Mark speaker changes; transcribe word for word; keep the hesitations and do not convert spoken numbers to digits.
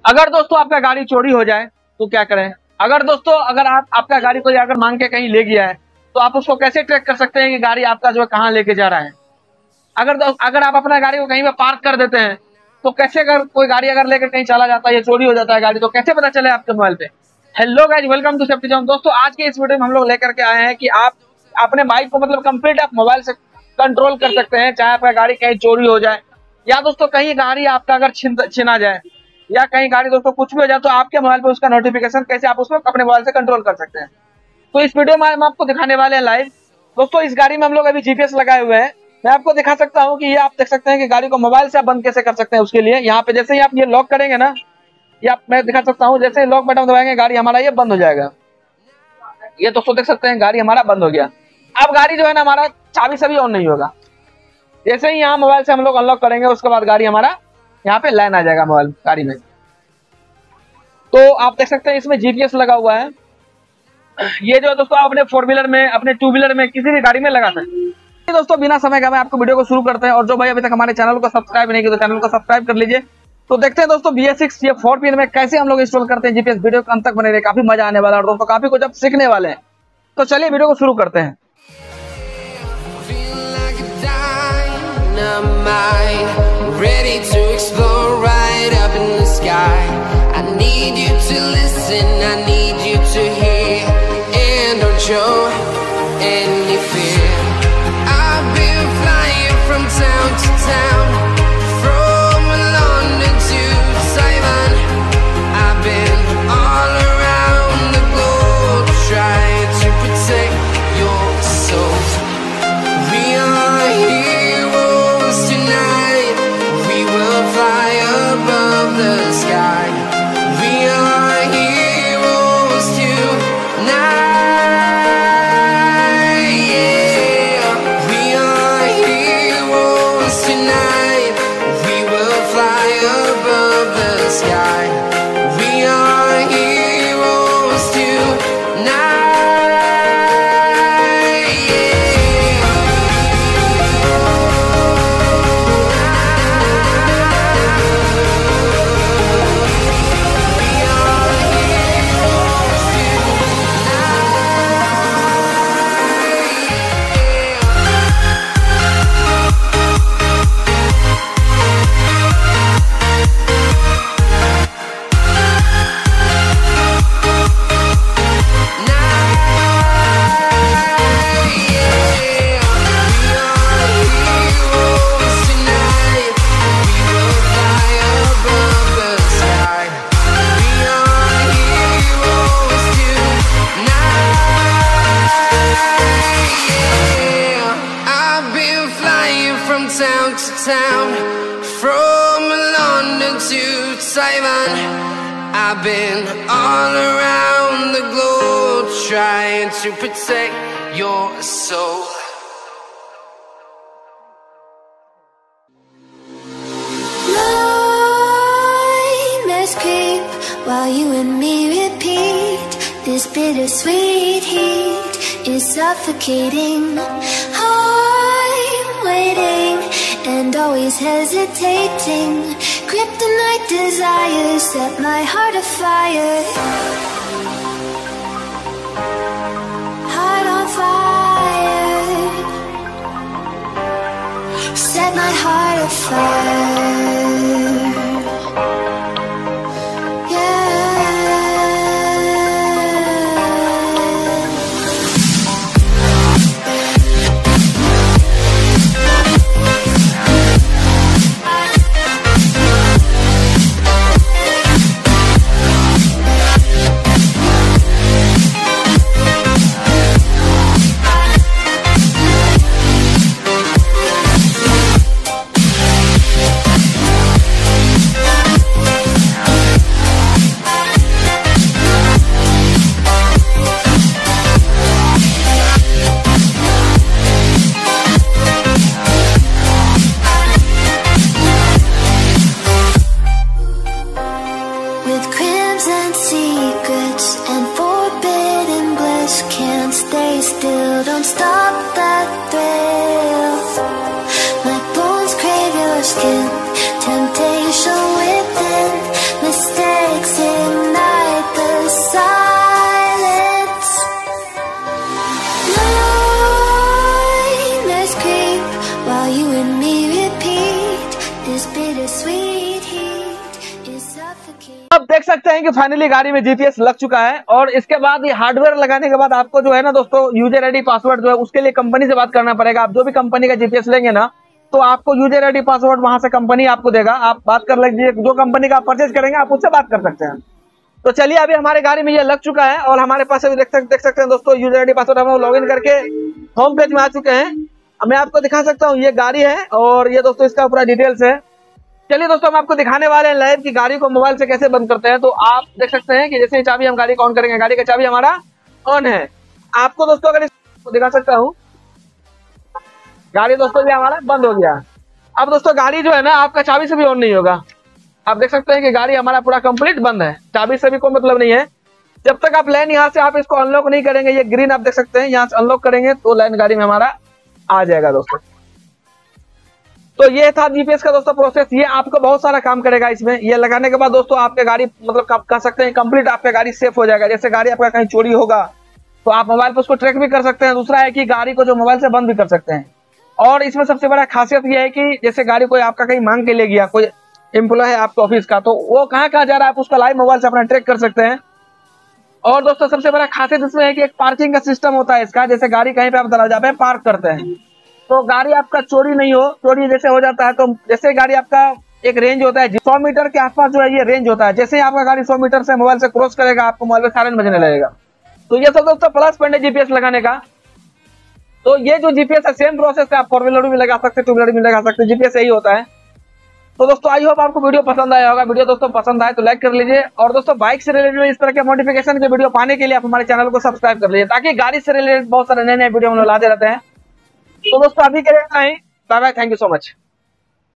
Speaker 1: अगर दोस्तों आपका गाड़ी चोरी हो जाए तो क्या करें? अगर दोस्तों अगर आप आपका गाड़ी कोई अगर मांग के कहीं ले गया है तो आप उसको कैसे ट्रैक कर सकते हैं कि गाड़ी आपका जो है कहाँ लेके जा रहा है? अगर अगर आप अपना गाड़ी को कहीं पे पार्क कर देते हैं तो कैसे, अगर कोई गाड़ी अगर लेकर कहीं चला जाता है या चोरी हो जाता है गाड़ी, तो कैसे पता चले आपके मोबाइल पे? Hello guys, welcome to safety zone. दोस्तों आज के इस वीडियो में हम लोग लेकर के आए हैं कि आप अपने बाइक को मतलब कंप्लीट आप मोबाइल से कंट्रोल कर सकते हैं, चाहे आपका गाड़ी कहीं चोरी हो जाए या दोस्तों कहीं गाड़ी आपका अगर छिन छिना जाए या कहीं गाड़ी दोस्तों कुछ भी हो जाए तो आपके मोबाइल पे उसका नोटिफिकेशन कैसे आप उसको अपने मोबाइल से कंट्रोल कर सकते हैं। तो इस वीडियो में हम आपको दिखाने वाले हैं लाइव। दोस्तों इस गाड़ी में हम लोग अभी जीपीएस लगाए हुए हैं। मैं आपको दिखा सकता हूं कि ये आप देख सकते हैं कि गाड़ी को मोबाइल से आप बंद कैसे कर सकते हैं। उसके लिए यहाँ पे जैसे ही आप ये लॉक करेंगे ना, ये आप मैं दिखा सकता हूँ, जैसे ही लॉक बटन दबाएंगे गाड़ी हमारा ये बंद हो जाएगा। ये दोस्तों देख सकते हैं गाड़ी हमारा बंद हो गया। अब गाड़ी जो है ना हमारा चाबी से भी ऑन नहीं होगा। जैसे ही यहाँ मोबाइल से हम लोग अनलॉक करेंगे उसके बाद गाड़ी हमारा यहाँ पे लाइन आ जाएगा मोबाइल गाड़ी में। तो आप देख सकते हैं इसमें जीपीएस लगा हुआ है। ये जो दोस्तों आप अपने फोर व्हीलर में, अपने टू व्हीलर में, किसी भी गाड़ी में लगा सकते हैं। दोस्तों बिना समय गवाए आपको वीडियो को शुरू करते हैं। और जो भाई अभी तक हमारे चैनल को सब्सक्राइब नहीं किया तो चैनल को सब्सक्राइब कर लीजिए। तो देखते हैं दोस्तों बी एस सिक्स ये फोर व्हीलर में कैसे हम लोग इंस्टॉल करते हैं जीपीएस। वीडियो को अंत तक बने रहे, काफी मजा आने वाला है और दोस्तों काफी कुछ अब सीखने वाले हैं। तो चलिए वीडियो को शुरू करते हैं।
Speaker 2: Ready to explore right up in the sky. I need you to listen, I need you to hear, and don't show any fear. I've been flying from town to town, from London to Taiwan. I've been all around the globe trying to protect your soul. We are heroes tonight, we will fly above the sky. We are heroes tonight, yeah. We are heroes tonight, we will fly above the sky. We are heroes tonight, town to town, from London to Taiwan. I've been all around the globe trying to protect your soul.
Speaker 3: Nightmares creep while you and me repeat. This bittersweet heat is suffocating. I'm waiting and always hesitating. Kryptonite desires set my heart afire. Heart on fire. Set my heart afire. Temptation within, mistake. suffocate.
Speaker 1: आप देख सकते हैं कि finally गाड़ी में GPS लग चुका है। और इसके बाद ये हार्डवेयर लगाने के बाद आपको जो है ना दोस्तों यूजर आईडी पासवर्ड जो है उसके लिए कंपनी से बात करना पड़ेगा। आप जो भी कंपनी का जीपीएस लेंगे ना तो आपको यूजर आईडी पासवर्ड वहां से कंपनी आपको देगा, आप बात कर लीजिए। जो कंपनी का आप परचेज करेंगे आप उससे बात कर सकते हैं। तो चलिए अभी हमारे गाड़ी में ये लग चुका है और हमारे पास अभी देख सकते देख सकते हैं दोस्तों यूजर आईडी पासवर्ड हम लॉग इन करके होम पेज में आ चुके हैं। मैं आपको दिखा सकता हूँ ये गाड़ी है और ये दोस्तों इसका पूरा डिटेल्स है। चलिए दोस्तों हम आपको दिखाने वाले हैं लाइव की गाड़ी को मोबाइल से कैसे बंद करते हैं। तो आप देख सकते हैं कि जैसे ही चाबी हम गाड़ी को ऑन करेंगे, गाड़ी का चाबी हमारा ऑन है। आपको दोस्तों अगर इसको दिखा सकता हूँ, गाड़ी दोस्तों ये हमारा बंद हो गया। अब दोस्तों गाड़ी जो है ना आपका चाबी से भी ऑन नहीं होगा। आप देख सकते हैं कि गाड़ी हमारा पूरा कंप्लीट बंद है, चाबी से भी कोई मतलब नहीं है। जब तक आप लाइन यहाँ से आप इसको अनलॉक नहीं करेंगे, ये ग्रीन आप देख सकते हैं, यहाँ से अनलॉक करेंगे तो लाइन गाड़ी में हमारा आ जाएगा दोस्तों। तो ये था जीपीएस का दोस्तों प्रोसेस। ये आपको बहुत सारा काम करेगा इसमें। ये लगाने के बाद दोस्तों आपके गाड़ी मतलब कह सकते हैं कंप्लीट आपका गाड़ी सेफ हो जाएगा। जैसे गाड़ी आपका कहीं चोरी होगा तो आप मोबाइल पर उसको ट्रैक भी कर सकते हैं। दूसरा है कि गाड़ी को जो मोबाइल से बंद भी कर सकते हैं। और इसमें सबसे बड़ा खासियत यह है कि जैसे गाड़ी कोई आपका कहीं मांग के ले गया, कोई एम्प्लॉय है आपके ऑफिस का, तो वो कहाँ कहाँ जा रहा है आप उसका लाइव मोबाइल से अपना ट्रैक कर सकते हैं। और दोस्तों सबसे बड़ा खासियत इसमें है कि एक पार्किंग का सिस्टम होता है इसका। जैसे गाड़ी कहीं पे आप दरवाजा पे पार्क करते हैं तो गाड़ी आपका चोरी नहीं हो, चोरी जैसे हो जाता है तो जैसे गाड़ी आपका एक रेंज होता है सौ मीटर के आसपास जो है ये रेंज होता है। जैसे ही आपका गाड़ी सौ मीटर से मोबाइल से क्रॉस करेगा आपको मोबाइल पे सायरन बजने लगेगा। तो ये सब दोस्तों प्लस पॉइंट है जीपीएस लगाने का। तो ये जो जीपीएस है सेम प्रोसेस है, आप फोर व्हीलर में लगा सकते हैं, टू व्हीलर में लगा सकते हैं, जीपीएस यही होता है। तो दोस्तों आई होप आपको वीडियो पसंद आया होगा। वीडियो दोस्तों पसंद आए तो लाइक कर लीजिए और दोस्तों बाइक से रिलेटेड इस तरह के मॉडिफिकेशन के वीडियो पाने के लिए आप हमारे चैनल को सब्सक्राइब कर लीजिए, ताकि गाड़ी से रिलेटेड बहुत सारे नए नए वीडियो हम लोग लाते रहते हैं। तो दोस्तों अभी के लिए इतना ही, bye bye, thank you so much.